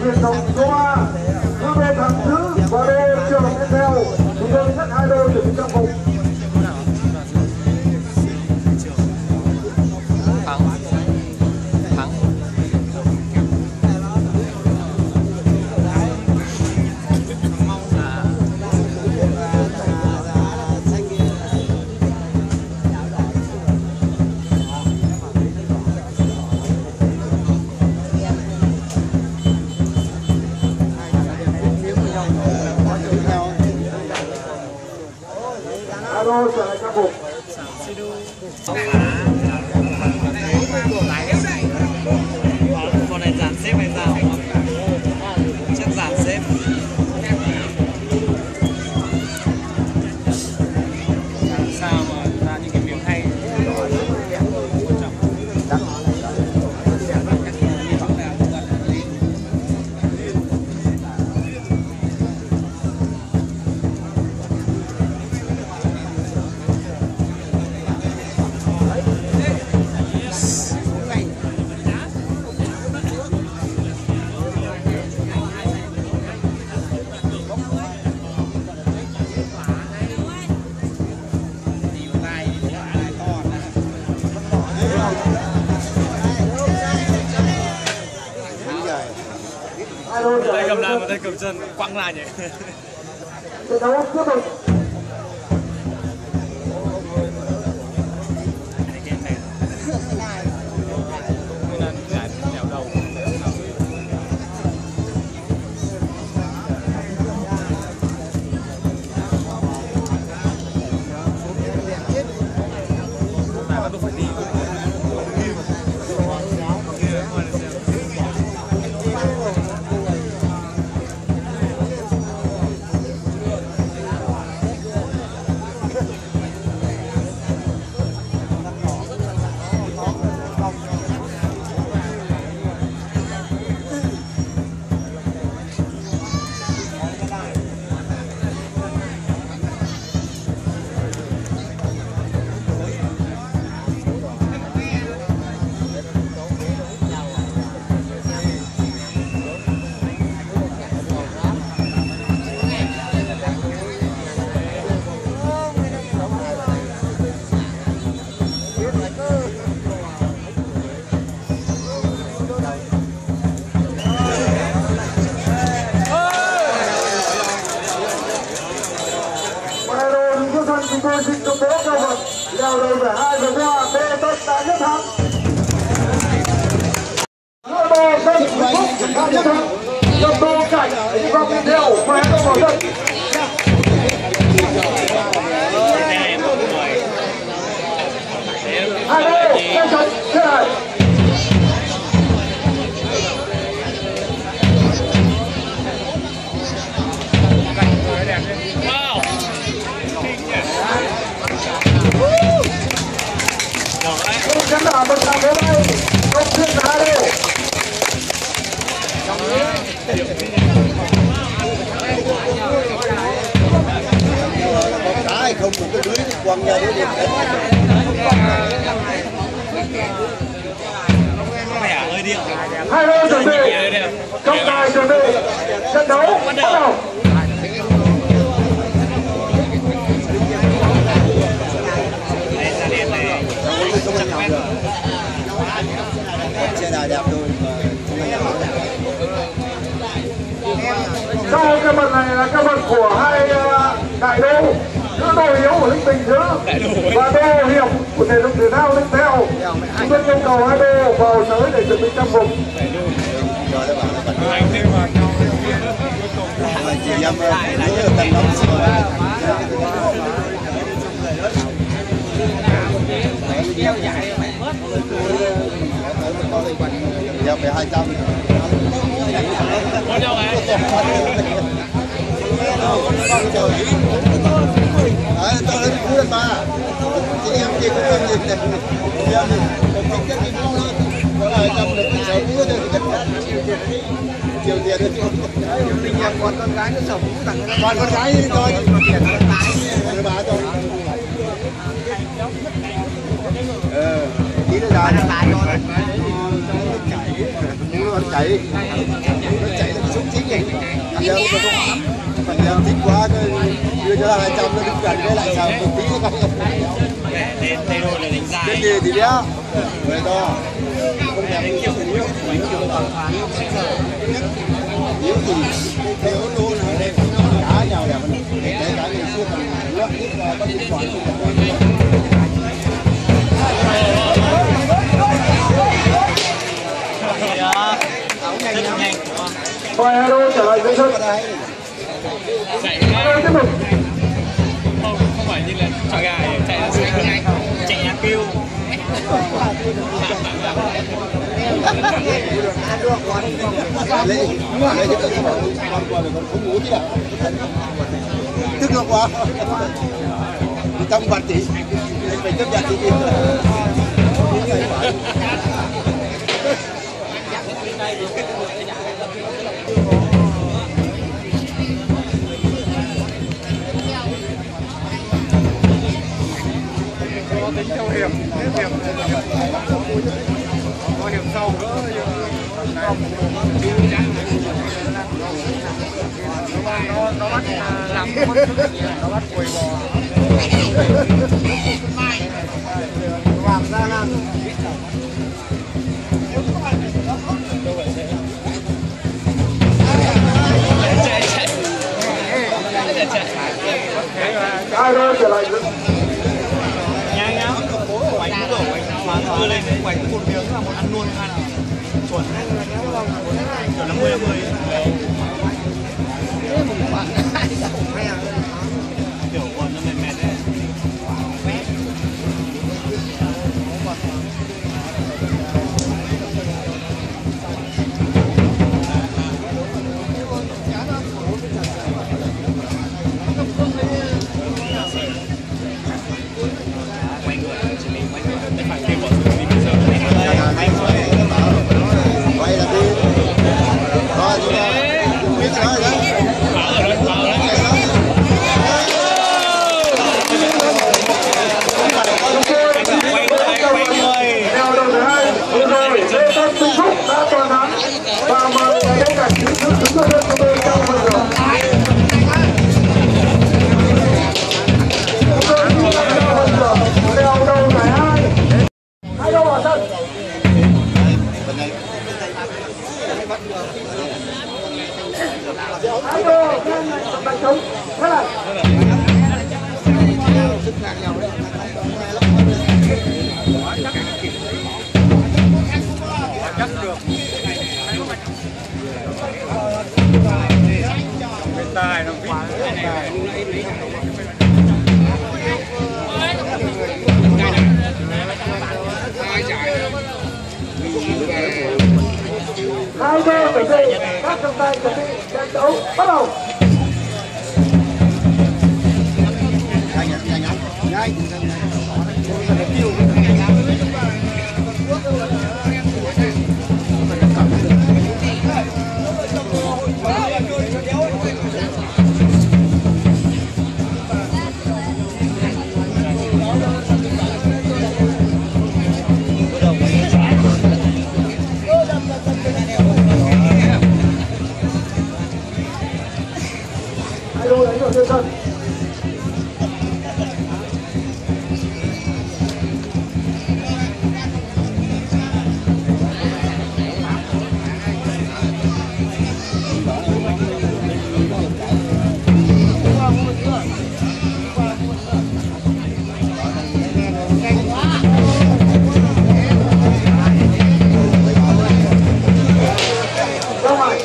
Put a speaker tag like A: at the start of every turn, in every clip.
A: truyền thống số 3, cứ đô thắng thứ và đô trường tiếp theo. Chúng tôi nhất 2 đô chuẩn bị trang phục. Alo, trở lại trang phục.
B: Con này dàn xếp hay sao? Chắc dàn xếp. Làm sao mà ra những cái miếng hay. Đây cầm đàn mà đây cầm chân quăng lại nhỉ.
A: Trận đấu tiếp tục. Chúng tôi xin công bố cao vật leo đầu giải 2 vừa qua, Bê Tân đã nhất thắng. Bê Tân Phúc đã nhất thắng. Cầm đô cảnh đi vòng tiếp theo và hẹn gặp lại. Hai đô, nhanh chóng thế này. Khán giả bật đèn đến đây, công viên là 2 đô.
C: Cái không một cái lưới quăng ra để điện.
A: 2 đô chuẩn bị, trọng tài chuẩn bị, trận đấu bắt đầu.
C: Xe đạp đẹp rồi.
A: Sau cái vật này là cái vật của hai đại đô, nữ đô yếu của Linh Bình Thứ và đô hiệp của thể dục thể thao Linh Theo. Chúng tôi yêu cầu hai đô vào tới để chuẩn bị trang phục.
C: Chị em lúa được tầm lắm rồi. Giờ phải 200. Đấy, tôi lên cuối ta. Chị em gì cũng em gì này. Chị em gì cũng thích cái gì ngon hơn. Có là 200 được sở múa thì chắc chiều tiền được. Mình em còn con gái nó sở múa tặng. Còn con gái thì thôi. Con bà thôi. Tí nó dài. Nó chảy. Nó chảy. Phần em thích quá cái đưa cho 200 nó đứng gần cái lại sao một tí cái
B: Để tay đôi là đánh dài.
C: cái gì thì béo người to không đẹp
B: Đánh kiểu yếu, đánh kiểu toàn phán
C: yếu thì theo luôn là cá nhau đẹp cái cá ngày xưa còn lợn ít và có thịt bò
B: rất nhanh.
A: Vài hai đô trở lại với sân. Tiếp tục.
B: Không phải như là trò gà chạy là chạy nhà kêu.
C: lấy cái con qua rồi còn không ngủ chứ à tức nó quá trong vật chỉ phải chấp nhận thì
A: Tính theo hiệp, có hiệp sau nữa nó bắt làm nó bắt quầy bò vàng ra lan ai đó trở lại
B: Nhanh nhá. Quánh đổ quánh đưa lên quánh một miếng là một ăn luôn hay là chuẩn kiểu 50-50 kiểu còn nó mệt đấy.
C: quay là đi coi chứ biết sao đấy
A: Leo đầu thứ hai vừa rồi Lê Tân Vinh Phúc đã toàn thắng và mời cái cảnh thứ tư của tôi trong phần rồi. Leo đầu giải hai, hai đâu ở sân. Hai đô đánh trống thế này. Chắc được. Bên tài nó vít. Hai đô chuẩn bị, các trọng tài chuẩn bị trận đấu bắt đầu. Hai đô đánh vào trên sân. Ra ngoài.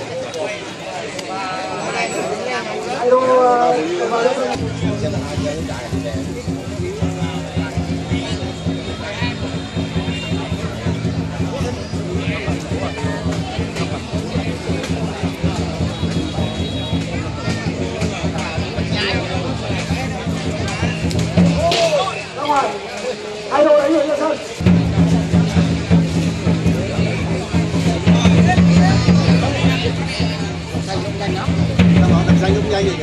A: Hai đô vào đây. Ra ngoài. Hai đô đánh vào sân.
C: xanh cũng nhanh vậy.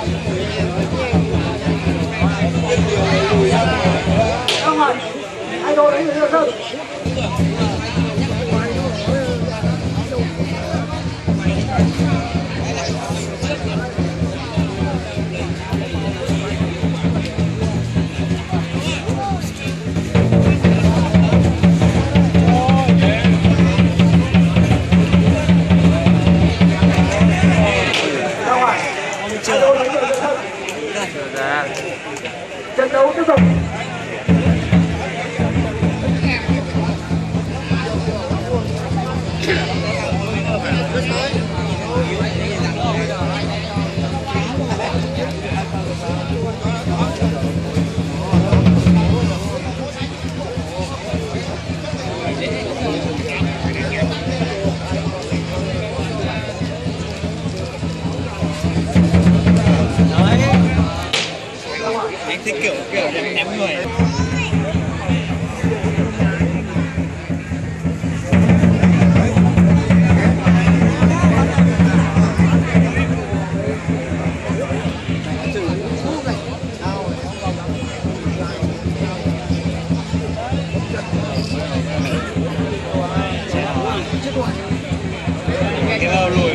A: Ra ngoài. Hai đô đánh người dân. Trận đấu tiếp tục.
B: Anh thích kiểu ném người. Cái lùi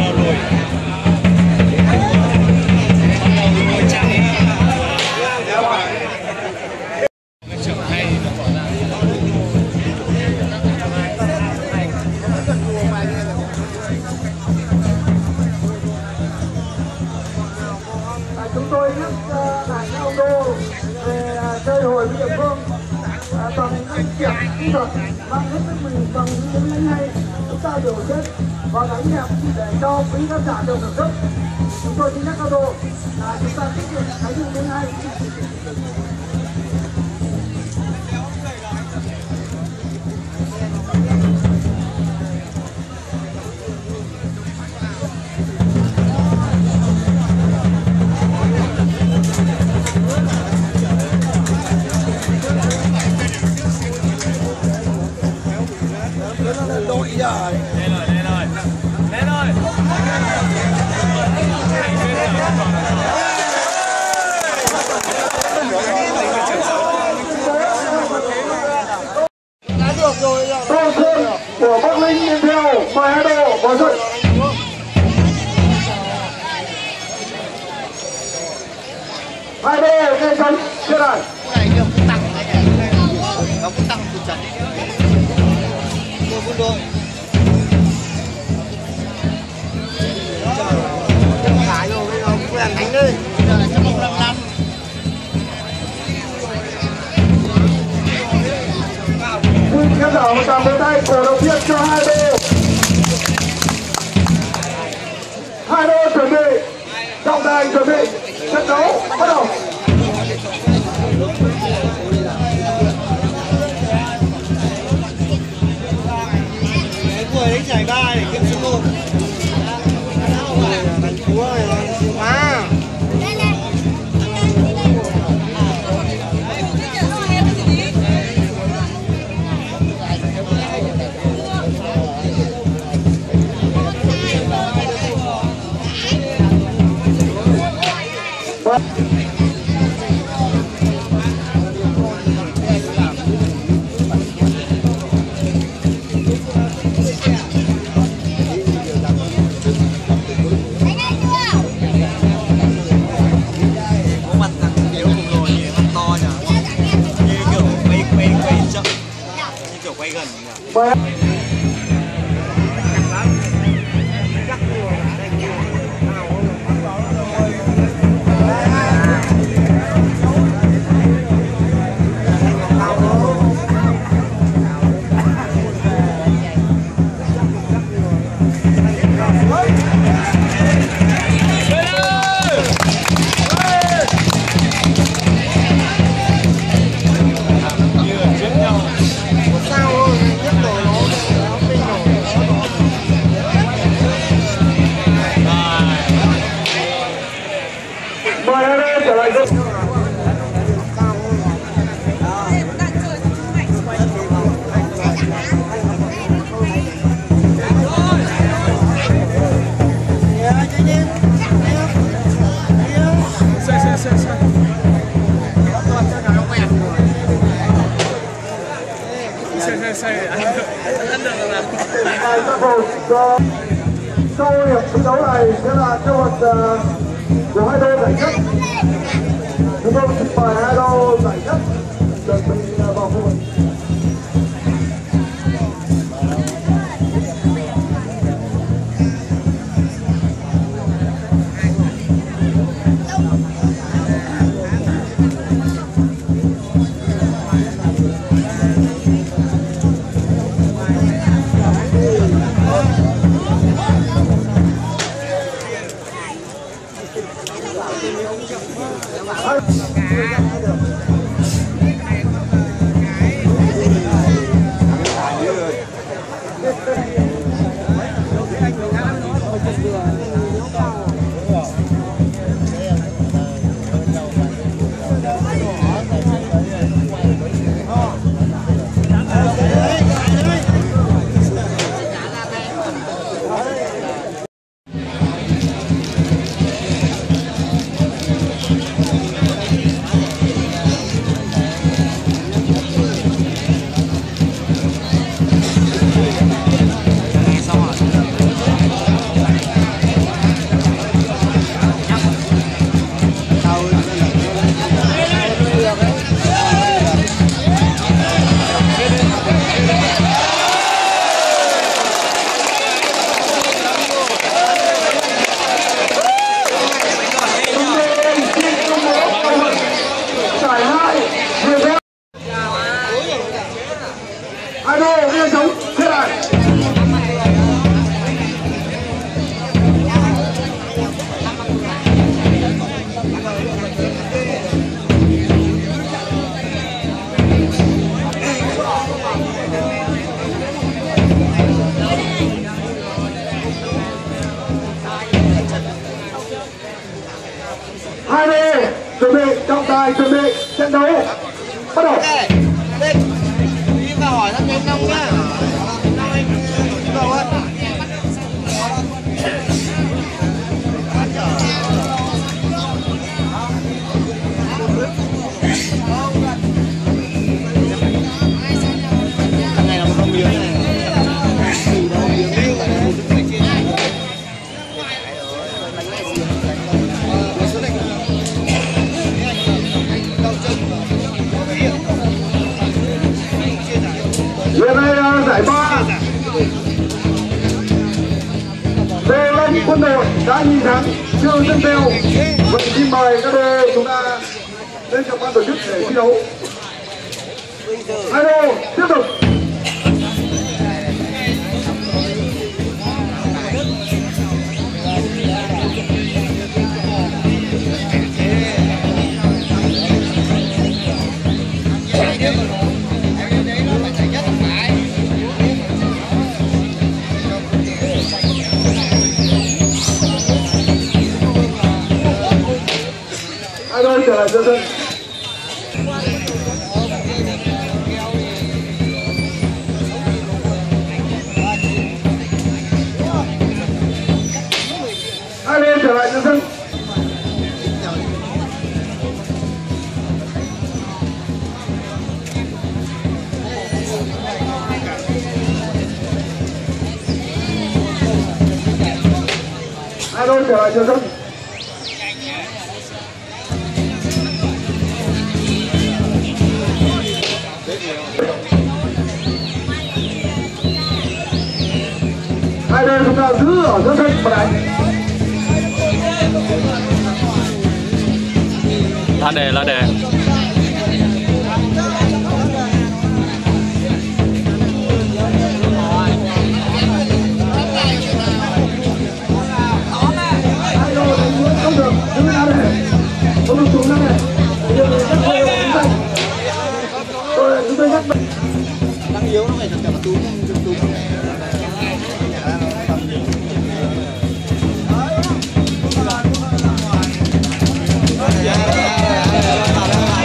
A: chúng tôi nhắc lại các ông đô về chơi hồi với địa phương bằng năng khiếu kỹ thuật mang hết sức mình bằng những đánh hay chúng ta đều chết và đánh đẹp để cho quý khán giả đều thưởng thức. Chúng tôi xin nhắc các đô là chúng ta tiếp tục thấy những đánh hay.
C: Đội rồi.
B: Lên rồi.
A: Tô Sơn của Bắc Ninh nhìn theo mời hai đô vào trận. Hai đô ngay sân trên này.
C: Này được cũng tăng này. Nó cũng tăng từ trận. Quân đội. Chân phải rồi bây giờ cũng làm đánh đi. Bây giờ là 155.
A: Xin khán giả một tràng vỗ tay cổ động viên cho hai đô. Hai đô chuẩn bị, trọng tài chuẩn bị, trận đấu bắt đầu.
C: Người đánh giải ba để kiếm số 1. Đánh chúa này là quá.
B: Quay gần nhỉ?
A: Bài trang phục cho sau hiệp thi đấu này sẽ là cho vật của hai đôi giải nhất. Chúng tôi xin mời hai đôi giải nhất chuẩn bị vào khu vực. Hai đôi liên thống thế này. Hai đôi chuẩn bị trọng tài, chuẩn bị trận đấu bắt đầu.
B: Hỏi thăm em Long nhá. Thằng này là một con miếng này.
A: Hiện nay giải ba Lê Long Quân đội đã nhìn thắng Trương Dân Tèo. Vậy xin mời các đôi chúng ta lên cho ban tổ chức để thi đấu. Hai đôi tiếp tục. Hai đôi trở lại sân. Hai đôi trở lại sân. Hai đôi trở lại sân. Hai bên chúng ta giữ ở giữa sân và đánh.
D: Lá đề.
A: Hai đôi không được, đứng ra đây, không được xuống ra đây. Chúng tôi nhắc
C: Đang yếu nó phải thật cả túm. Yeah.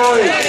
A: rồi.